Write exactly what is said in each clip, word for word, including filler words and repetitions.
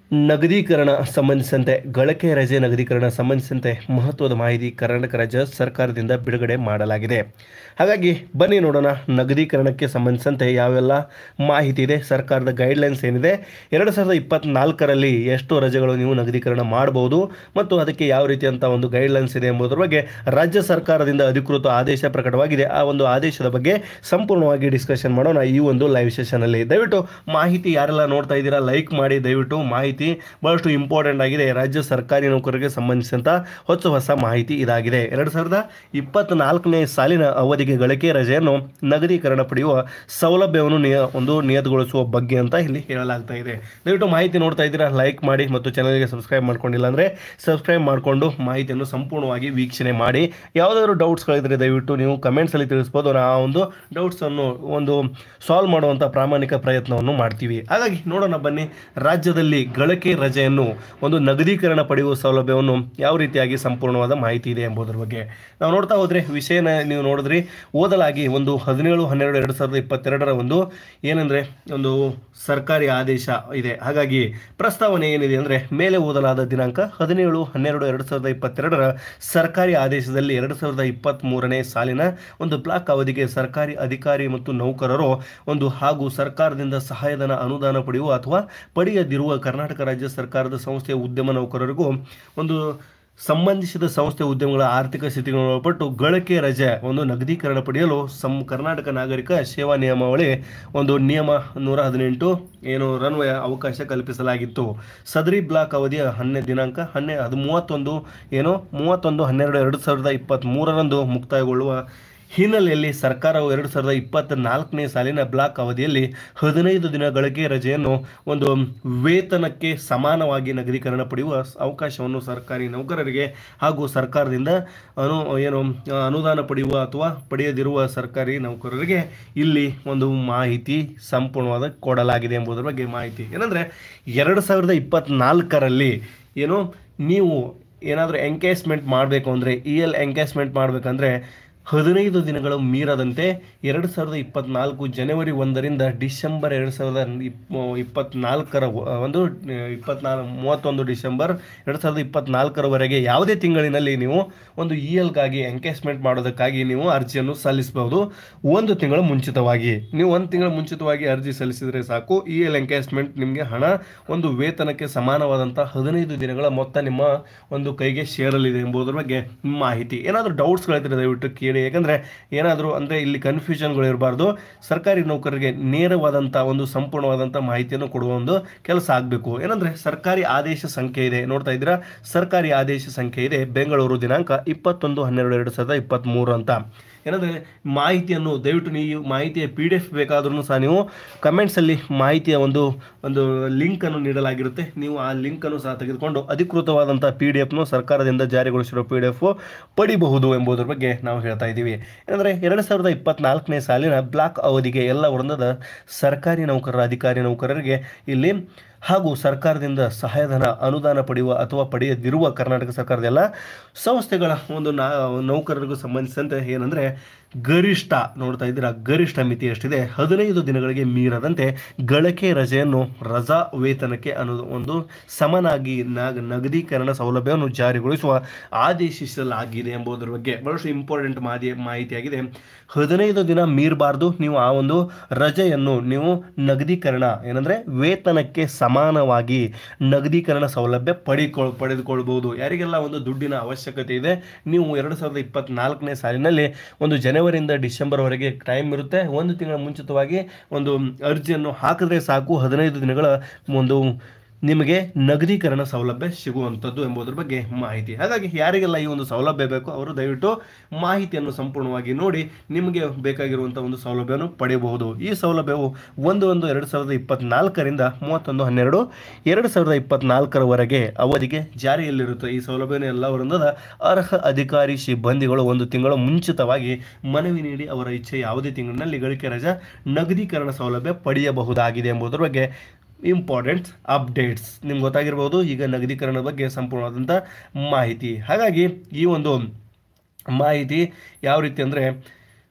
ನಗದೀಕರಣ ಸಂಬಂಧಿಸಿದಂತೆ ಗಳಿಕೆ ರಜೆ ನಗದೀಕರಣ ಸಂಬಂಧಿಸಿದಂತೆ ಮಹತ್ವದ ಮಾಹಿತಿ ಕರ್ನಾಟಕ ರಾಜ್ಯ ಸರ್ಕಾರದಿಂದ ಬಿಡುಗಡೆ ಮಾಡಲಾಗಿದೆ. ಹಾಗಾಗಿ ಬನ್ನಿ ನೋಡೋಣ ನಗದೀಕರಣಕ್ಕೆ ಸಂಬಂಧಿಸಿದಂತೆ ಯಾವೆಲ್ಲ ಮಾಹಿತಿ ಇದೆ, ಸರ್ಕಾರದ ಗೈಡ್ಲೈನ್ಸ್ ಏನಿದೆ, ಎರಡು ಸಾವಿರದ ಇಪ್ಪತ್ನಾಲ್ಕರಲ್ಲಿ ಎಷ್ಟು ರಜೆಗಳು ನೀವು ನಗದೀಕರಣ ಮಾಡಬಹುದು ಮತ್ತು ಅದಕ್ಕೆ ಯಾವ ರೀತಿಯಂಥ ಒಂದು ಗೈಡ್ಲೈನ್ಸ್ ಇದೆ ಎಂಬುದರ ಬಗ್ಗೆ ರಾಜ್ಯ ಸರ್ಕಾರದಿಂದ ಅಧಿಕೃತ ಆದೇಶ ಪ್ರಕಟವಾಗಿದೆ. ಆ ಒಂದು ಆದೇಶದ ಬಗ್ಗೆ ಸಂಪೂರ್ಣವಾಗಿ ಡಿಸ್ಕಷನ್ ಮಾಡೋಣ ಈ ಒಂದು ಲೈವ್ ಸೆಷನಲ್ಲಿ. ದಯವಿಟ್ಟು ಮಾಹಿತಿ ಯಾರೆಲ್ಲ ನೋಡ್ತಾ ಇದ್ದೀರಾ ಲೈಕ್ ಮಾಡಿ. ದಯವಿಟ್ಟು ಮಾಹಿತಿ ಬಹಳಷ್ಟು ಇಂಪಾರ್ಟೆಂಟ್ ಆಗಿದೆ. ರಾಜ್ಯ ಸರ್ಕಾರಿ ನೌಕರರಿಗೆ ಸಂಬಂಧಿಸಿದಂಥ ಹೊಸ ಹೊಸ ಮಾಹಿತಿ ಇದಾಗಿದೆ. ಎರಡು ಸಾವಿರದ ಇಪ್ಪತ್ನಾಲ್ಕನೇ ಸಾಲಿನ ಅವಧಿಗೆ ಗಳಿಕೆ ರಜೆಯನ್ನು ನಗದೀಕರಣ ಪಡೆಯುವ ಸೌಲಭ್ಯವನ್ನು ನಿಯ ಒಂದು ನಿಯತಗೊಳಿಸುವ ಬಗ್ಗೆ ಅಂತ ಇಲ್ಲಿ ಹೇಳಲಾಗ್ತಾ ಇದೆ. ದಯವಿಟ್ಟು ಮಾಹಿತಿ ನೋಡ್ತಾ ಇದ್ದೀರಾ ಲೈಕ್ ಮಾಡಿ ಮತ್ತು ಚಾನಲ್ಗೆ ಸಬ್ಸ್ಕ್ರೈಬ್ ಮಾಡ್ಕೊಂಡಿಲ್ಲ ಅಂದರೆ ಸಬ್ಸ್ಕ್ರೈಬ್ ಮಾಡಿಕೊಂಡು ಮಾಹಿತಿಯನ್ನು ಸಂಪೂರ್ಣವಾಗಿ ವೀಕ್ಷಣೆ ಮಾಡಿ. ಯಾವುದಾದ್ರು ಡೌಟ್ಸ್ಗಳಿದ್ರೆ ದಯವಿಟ್ಟು ನೀವು ಕಮೆಂಟ್ಸಲ್ಲಿ ತಿಳಿಸ್ಬೋದು. ನಾವು ಆ ಒಂದು ಡೌಟ್ಸನ್ನು ಒಂದು ಸಾಲ್ವ್ ಮಾಡುವಂಥ ಪ್ರಾಮಾಣಿಕ ಪ್ರಯತ್ನವನ್ನು ಮಾಡ್ತೀವಿ. ಹಾಗಾಗಿ ನೋಡೋಣ ಬನ್ನಿ, ರಾಜ್ಯದಲ್ಲಿ ಗಳಿಕೆ ರಜೆಯನ್ನು ಒಂದು ನಗದೀಕರಣ ಪಡೆಯುವ ಸೌಲಭ್ಯವನ್ನು ಯಾವ ರೀತಿಯಾಗಿ ಸಂಪೂರ್ಣವಾದ ಮಾಹಿತಿ ಇದೆ ಎಂಬುದರ ಬಗ್ಗೆ ನಾವು ನೋಡ್ತಾ ಹೋದರೆ ವಿಷಯನ ನೀವು ನೋಡಿದ್ರಿ ಓದಲಾಗಿ ಒಂದು ಹದಿನೇಳು ಹನ್ನೆರಡು ಎರಡು ಸಾವಿರದ ಇಪ್ಪತ್ತೆರಡರ ಒಂದು ಏನಂದರೆ ಒಂದು ಸರ್ಕಾರಿ ಆದೇಶ ಇದೆ. ಹಾಗಾಗಿ ಪ್ರಸ್ತಾವನೆ ಏನಿದೆ ಅಂದರೆ ಮೇಲೆ ಓದಲಾದ ದಿನಾಂಕ ಹದಿನೇಳು ಹನ್ನೆರಡು ಎರಡು ಸಾವಿರದ ಇಪ್ಪತ್ತೆರಡರ ಸರ್ಕಾರಿ ಆದೇಶದಲ್ಲಿ ಎರಡು ಸಾವಿರದ ಇಪ್ಪತ್ತ್ಮೂರನೇ ಸಾಲಿನ ಒಂದು ಬ್ಲಾಕ್ ಅವಧಿಗೆ ಸರ್ಕಾರಿ ಅಧಿಕಾರಿ ಮತ್ತು ನೌಕರರು ಒಂದು ಹಾಗೂ ಸರ್ಕಾರದಿಂದ ಸಹಾಯಧನ ಅನುದಾನ ಪಡೆಯುವ ಅಥವಾ ಪಡೆಯದಿರುವ ಕರ್ನಾಟಕ ರಾಜ್ಯ ಸರ್ಕಾರದ ಸಂಸ್ಥೆಯ ಉದ್ಯಮ ನೌಕರರಿಗೂ ಒಂದು ಸಂಬಂಧಿಸಿದ ಸಂಸ್ಥೆ ಉದ್ಯಮಗಳ ಆರ್ಥಿಕ ಸ್ಥಿತಿಗಳನ್ನು ಒಳಪಟ್ಟು ಗಳಿಕೆ ರಜೆ ಒಂದು ನಗದೀಕರಣ ಪಡೆಯಲು ಸಂ ಕರ್ನಾಟಕ ನಾಗರಿಕ ಸೇವಾ ನಿಯಮಾವಳಿ ಒಂದು ನಿಯಮ ನೂರ ಹದಿನೆಂಟು ಏನು ರನ್ವಯ ಅವಕಾಶ ಕಲ್ಪಿಸಲಾಗಿತ್ತು. ಸದರಿ ಬ್ಲಾಕ್ ಅವಧಿಯ ಹನ್ನೆ ದಿನಾಂಕ ಹನ್ನೆ ಅದು ಮೂವತ್ತೊಂದು ಏನು ಮೂವತ್ತೊಂದು ಹನ್ನೆರಡು ಎರಡು ಸಾವಿರದ ಇಪ್ಪತ್ತ್ ಮೂರರಂದು ಮುಕ್ತಾಯಗೊಳ್ಳುವ ಹಿನ್ನೆಲೆಯಲ್ಲಿ ಸರ್ಕಾರವು ಎರಡು ಸಾವಿರದ ಇಪ್ಪತ್ತ ನಾಲ್ಕನೇ ಸಾಲಿನ ಬ್ಲಾಕ್ ಅವಧಿಯಲ್ಲಿ ಹದಿನೈದು ದಿನ ಗಳಿಕೆ ರಜೆಯನ್ನು ಒಂದು ವೇತನಕ್ಕೆ ಸಮಾನವಾಗಿ ನಗದೀಕರಣ ಪಡೆಯುವ ಅವಕಾಶವನ್ನು ಸರ್ಕಾರಿ ನೌಕರರಿಗೆ ಹಾಗೂ ಸರ್ಕಾರದಿಂದ ಅನು ಏನು ಅನುದಾನ ಪಡೆಯುವ ಅಥವಾ ಪಡೆಯದಿರುವ ಸರ್ಕಾರಿ ನೌಕರರಿಗೆ ಇಲ್ಲಿ ಒಂದು ಮಾಹಿತಿ ಸಂಪೂರ್ಣವಾದ ಕೊಡಲಾಗಿದೆ ಎಂಬುದರ ಬಗ್ಗೆ ಮಾಹಿತಿ ಏನಂದರೆ ಎರಡು ಸಾವಿರದ ಇಪ್ಪತ್ತ್ನಾಲ್ಕರಲ್ಲಿ ಏನು ನೀವು ಏನಾದರೂ ಎಂಕೇಜ್ಮೆಂಟ್ ಮಾಡಬೇಕು ಅಂದರೆ ಇ ಎಲ್ ಎಂಕೇಜ್ಮೆಂಟ್ ಮಾಡಬೇಕಂದ್ರೆ ಹದಿನೈದು ದಿನಗಳು ಮೀರದಂತೆ ಎರಡು ಸಾವಿರದ ಇಪ್ಪತ್ತ್ನಾಲ್ಕು ಜನವರಿ ಒಂದರಿಂದ ಡಿಸೆಂಬರ್ ಎರಡು ಸಾವಿರದ ಇಪ್ ಇಪ್ಪತ್ತ್ನಾಲ್ಕರ ಒಂದು ಇಪ್ಪತ್ನಾಲ್ಕು ಮೂವತ್ತೊಂದು ಡಿಸೆಂಬರ್ ಎರಡು ಸಾವಿರದ ಇಪ್ಪತ್ತ್ನಾಲ್ಕರವರೆಗೆ ಯಾವುದೇ ತಿಂಗಳಿನಲ್ಲಿ ನೀವು ಒಂದು ಇ ಎಲ್ಗಾಗಿ ಎಂಕೇಜ್ಮೆಂಟ್ ಮಾಡೋದಕ್ಕಾಗಿ ನೀವು ಅರ್ಜಿಯನ್ನು ಸಲ್ಲಿಸಬಹುದು. ಒಂದು ತಿಂಗಳು ಮುಂಚಿತವಾಗಿ ನೀವು ಒಂದು ತಿಂಗಳು ಮುಂಚಿತವಾಗಿ ಅರ್ಜಿ ಸಲ್ಲಿಸಿದರೆ ಸಾಕು. ಇ ಎಲ್ ಎಂಕೇಜ್ಮೆಂಟ್ ನಿಮಗೆ ಹಣ ಒಂದು ವೇತನಕ್ಕೆ ಸಮಾನವಾದಂಥ ಹದಿನೈದು ದಿನಗಳ ಮೊತ್ತ ನಿಮ್ಮ ಒಂದು ಕೈಗೆ ಸೇರಲಿದೆ ಎಂಬುದರ ಬಗ್ಗೆ ಮಾಹಿತಿ. ಏನಾದರೂ ಡೌಟ್ಸ್ಗಳಿದ್ರೆ ದಯವಿಟ್ಟು ಕೇಳಿ. ಯಾಕಂದರೆ ಏನಾದರೂ ಅಂದರೆ ಇಲ್ಲಿ ಕನ್ಫ್ಯೂಷನ್ಗಳು ಇರಬಾರ್ದು. ಸರ್ಕಾರಿ ನೌಕರರಿಗೆ ನೇರವಾದಂಥ ಒಂದು ಸಂಪೂರ್ಣವಾದಂಥ ಮಾಹಿತಿಯನ್ನು ಕೊಡುವ ಒಂದು ಕೆಲಸ ಆಗಬೇಕು. ಏನಂದರೆ ಸರ್ಕಾರಿ ಆದೇಶ ಸಂಖ್ಯೆ ಇದೆ ನೋಡ್ತಾ ಇದ್ದೀರಾ, ಸರ್ಕಾರಿ ಆದೇಶ ಸಂಖ್ಯೆ ಇದೆ ಬೆಂಗಳೂರು ದಿನಾಂಕ ಇಪ್ಪತ್ತೊಂದು ಹನ್ನೆರಡು ಎರಡು ಸಾವಿರದ ಇಪ್ಪತ್ತ್ಮೂರು ಅಂತ. ಏನಂದರೆ ಮಾಹಿತಿಯನ್ನು ದಯವಿಟ್ಟು ನೀವು ಮಾಹಿತಿಯ ಪಿ ಡಿ ಎಫ್ ಬೇಕಾದ್ರೂ ಸಹ ನೀವು ಕಮೆಂಟ್ಸಲ್ಲಿ ಮಾಹಿತಿಯ ಒಂದು ಒಂದು ಲಿಂಕನ್ನು ನೀಡಲಾಗಿರುತ್ತೆ. ನೀವು ಆ ಲಿಂಕನ್ನು ಸಹ ತೆಗೆದುಕೊಂಡು ಅಧಿಕೃತವಾದಂಥ ಪಿ ಡಿ ಎಫ್ನು ಸರ್ಕಾರದಿಂದ ಜಾರಿಗೊಳಿಸಿರೋ ಪಿ ಡಿ ಎಫ್ ಪಡಿಬಹುದು ಎಂಬುದರ ಬಗ್ಗೆ ನಾವು ಹೇಳ್ತಾ ಇದ್ದೀವಿ. ಏನಂದರೆ ಎರಡು ಸಾವಿರದ ಇಪ್ಪತ್ತ್ನಾಲ್ಕನೇ ಸಾಲಿನ ಬ್ಲಾಕ್ ಅವಧಿಗೆ ಎಲ್ಲ ವೃಂದದ ಸರ್ಕಾರಿ ನೌಕರರ ಅಧಿಕಾರಿ ನೌಕರರಿಗೆ ಇಲ್ಲಿ ಹಾಗೂ ಸರ್ಕಾರದಿಂದ ಸಹಾಯಧನ ಅನುದಾನ ಪಡೆಯುವ ಅಥವಾ ಪಡೆಯದಿರುವ ಕರ್ನಾಟಕ ಸರ್ಕಾರದ ಎಲ್ಲ ಸಂಸ್ಥೆಗಳ ಒಂದು ನಾ ನೌಕರರಿಗೂ ಸಂಬಂಧಿಸಿದಂತೆ ಏನಂದರೆ ಗರಿಷ್ಠ ನೋಡ್ತಾ ಇದ್ದೀರಾ ಗರಿಷ್ಠ ಮಿತಿ ಎಷ್ಟಿದೆ, ಹದಿನೈದು ದಿನಗಳಿಗೆ ಮೀರದಂತೆ ಗಳಿಕೆ ರಜೆಯನ್ನು ರಜಾ ವೇತನಕ್ಕೆ ಅನು ಒಂದು ಸಮನಾಗಿ ನಾಗ ನಗದೀಕರಣ ಸೌಲಭ್ಯವನ್ನು ಜಾರಿಗೊಳಿಸುವ ಆದೇಶಿಸಲಾಗಿದೆ ಎಂಬುದರ ಬಗ್ಗೆ ಬಹಳಷ್ಟು ಇಂಪಾರ್ಟೆಂಟ್ ಮಾಹಿತಿ ಮಾಹಿತಿಯಾಗಿದೆ. ಹದಿನೈದು ದಿನ ಮೀರಬಾರ್ದು. ನೀವು ಆ ಒಂದು ರಜೆಯನ್ನು ನೀವು ನಗದೀಕರಣ ಏನಂದರೆ ವೇತನಕ್ಕೆ ಸಮಾನವಾಗಿ ನಗದೀಕರಣ ಸೌಲಭ್ಯ ಪಡಿಕೊಳ್ ಪಡೆದುಕೊಳ್ಬಹುದು. ಯಾರಿಗೆಲ್ಲ ಒಂದು ದುಡ್ಡಿನ ಅವಶ್ಯಕತೆ ಇದೆ, ನೀವು ಎರಡು ಸಾವಿರದ ಇಪ್ಪತ್ತ್ನಾಲ್ಕನೇ ಸಾಲಿನಲ್ಲಿ ಒಂದು ಜನವರಿಯಿಂದ ಡಿಸೆಂಬರ್ವರೆಗೆ ಟೈಮ್ ಇರುತ್ತೆ. ಒಂದು ತಿಂಗಳ ಮುಂಚಿತವಾಗಿ ಒಂದು ಅರ್ಜಿಯನ್ನು ಹಾಕಿದ್ರೆ ಸಾಕು, ಹದಿನೈದು ದಿನಗಳ ಒಂದು ನಿಮಗೆ ನಗದೀಕರಣ ಸೌಲಭ್ಯ ಸಿಗುವಂಥದ್ದು ಎಂಬುದರ ಬಗ್ಗೆ ಮಾಹಿತಿ. ಹಾಗಾಗಿ ಯಾರಿಗೆಲ್ಲ ಈ ಒಂದು ಸೌಲಭ್ಯ ಬೇಕು ಅವರು ದಯವಿಟ್ಟು ಮಾಹಿತಿಯನ್ನು ಸಂಪೂರ್ಣವಾಗಿ ನೋಡಿ ನಿಮಗೆ ಬೇಕಾಗಿರುವಂಥ ಒಂದು ಸೌಲಭ್ಯವನ್ನು ಪಡೆಯಬಹುದು. ಈ ಸೌಲಭ್ಯವು ಒಂದು ಒಂದು ಎರಡು ಸಾವಿರದ ಇಪ್ಪತ್ತ್ನಾಲ್ಕರಿಂದ ಮೂವತ್ತೊಂದು ಹನ್ನೆರಡು ಎರಡು ಸಾವಿರದ ಇಪ್ಪತ್ತ್ನಾಲ್ಕರವರೆಗೆ ಅವಧಿಗೆ ಜಾರಿಯಲ್ಲಿರುತ್ತೆ. ಈ ಸೌಲಭ್ಯವನ್ನು ಎಲ್ಲ ವೃಂದದ ಅರ್ಹ ಅಧಿಕಾರಿ ಸಿಬ್ಬಂದಿಗಳು ಒಂದು ತಿಂಗಳು ಮುಂಚಿತವಾಗಿ ಮನವಿ ನೀಡಿ ಅವರ ಇಚ್ಛೆ ಯಾವುದೇ ತಿಂಗಳಿನಲ್ಲಿ ಗಳಿಕೆ ರಜಾ ನಗದೀಕರಣ ಸೌಲಭ್ಯ ಪಡೆಯಬಹುದಾಗಿದೆ ಎಂಬುದರ ಬಗ್ಗೆ ಇಂಪಾರ್ಟೆಂಟ್ ಅಪ್ಡೇಟ್ಸ್ ನಿಮ್ಗೆ ಗೊತ್ತಾಗಿರ್ಬೋದು. ಈಗ ನಗದೀಕರಣದ ಬಗ್ಗೆ ಸಂಪೂರ್ಣವಾದಂಥ ಮಾಹಿತಿ. ಹಾಗಾಗಿ ಈ ಒಂದು ಮಾಹಿತಿ ಯಾವ ರೀತಿ ಅಂದರೆ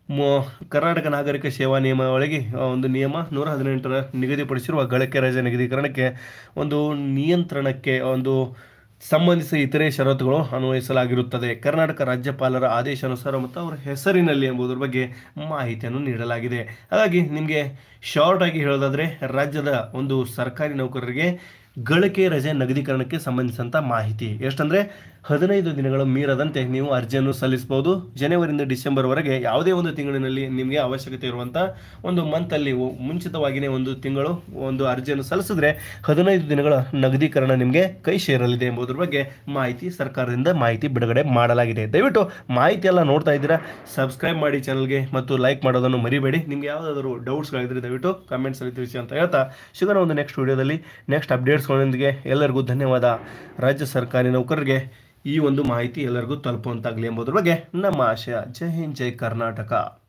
ಮೊ- ಕರ್ನಾಟಕ ನಾಗರಿಕ ಸೇವಾ ನಿಯಮಾವಳಿಗೆ ಆ, ಒಂದು ನಿಯಮ ನೂರ ಹದಿನೆಂಟರ ನಿಗದಿಪಡಿಸಿರುವ ಗಳಿಕೆ ರಜೆ ನಿಗದೀಕರಣಕ್ಕೆ ಒಂದು ನಿಯಂತ್ರಣಕ್ಕೆ ಒಂದು ಸಂಬಂಧಿಸಿದ ಇತರೆ ಷರತ್ತುಗಳು ಅನ್ವಯಿಸಲಾಗಿರುತ್ತದೆ. ಕರ್ನಾಟಕ ರಾಜ್ಯಪಾಲರ ಆದೇಶಾನುಸಾರ ಮತ್ತು ಅವರ ಹೆಸರಿನಲ್ಲಿ ಎಂಬುದರ ಬಗ್ಗೆ ಮಾಹಿತಿಯನ್ನು ನೀಡಲಾಗಿದೆ. ಹಾಗಾಗಿ ನಿಮಗೆ ಶಾರ್ಟ್ ಆಗಿ ಹೇಳೋದಾದರೆ ರಾಜ್ಯದ ಒಂದು ಸರ್ಕಾರಿ ನೌಕರರಿಗೆ ಗಳಿಕೆ ರಜೆ ನಿಗದೀಕರಣಕ್ಕೆ ಸಂಬಂಧಿಸಿದಂಥ ಮಾಹಿತಿ ಎಷ್ಟಂದರೆ ಹದಿನೈದು ದಿನಗಳ ಮೀರದಂತೆ ನೀವು ಅರ್ಜಿಯನ್ನು ಸಲ್ಲಿಸಬಹುದು. ಜನವರಿಯಿಂದ ಡಿಸೆಂಬರ್ವರೆಗೆ ಯಾವುದೇ ಒಂದು ತಿಂಗಳಿನಲ್ಲಿ ನಿಮಗೆ ಅವಶ್ಯಕತೆ ಇರುವಂಥ ಒಂದು ಮಂತಲ್ಲಿ ಮುಂಚಿತವಾಗಿಯೇ ಒಂದು ತಿಂಗಳು ಒಂದು ಅರ್ಜಿಯನ್ನು ಸಲ್ಲಿಸಿದ್ರೆ ಹದಿನೈದು ದಿನಗಳ ನಗದೀಕರಣ ನಿಮಗೆ ಕೈ ಸೇರಲಿದೆ ಎಂಬುದರ ಬಗ್ಗೆ ಮಾಹಿತಿ ಸರ್ಕಾರದಿಂದ ಮಾಹಿತಿ ಬಿಡುಗಡೆ ಮಾಡಲಾಗಿದೆ. ದಯವಿಟ್ಟು ಮಾಹಿತಿ ಎಲ್ಲ ನೋಡ್ತಾ ಇದ್ದೀರಾ, ಸಬ್ಸ್ಕ್ರೈಬ್ ಮಾಡಿ ಚಾನಲ್ಗೆ ಮತ್ತು ಲೈಕ್ ಮಾಡೋದನ್ನು ಮರಿಬೇಡಿ. ನಿಮ್ಗೆ ಯಾವುದಾದರೂ ಡೌಟ್ಸ್ಗಳಿದ್ರೆ ದಯವಿಟ್ಟು ಕಮೆಂಟ್ಸಲ್ಲಿ ತಿಳಿಸಿ ಅಂತ ಹೇಳ್ತಾ ಸಿಗೋಣ ಒಂದು ನೆಕ್ಸ್ಟ್ ವಿಡಿಯೋದಲ್ಲಿ ನೆಕ್ಸ್ಟ್ ಅಪ್ಡೇಟ್ಸ್ಗಳೊಂದಿಗೆ. ಎಲ್ಲರಿಗೂ ಧನ್ಯವಾದ. ರಾಜ್ಯ ಸರ್ಕಾರಿ ನೌಕರರಿಗೆ ಈ ಒಂದು ಮಾಹಿತಿ ಎಲ್ಲರಿಗೂ ತಲುಪುವಂತಾಗಲಿ ಎಂಬುದರ ಬಗ್ಗೆ ನಮ್ಮ ಆಶಯ. ಜೈ ಹಿಂದ್, ಜೈ ಕರ್ನಾಟಕ.